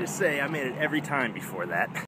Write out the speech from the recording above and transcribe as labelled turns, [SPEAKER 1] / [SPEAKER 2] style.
[SPEAKER 1] just say I made it every time before that.